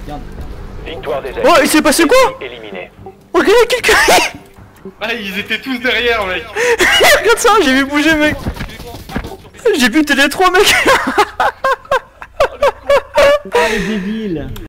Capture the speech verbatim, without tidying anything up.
Victoire des Oh, il s'est passé quoi? éliminé. Regardez quelqu'un. Ah, ils étaient tous derrière, mec. Regarde ça, j'ai vu bouger, mec. J'ai buté les trois, mec. Ah, les débiles.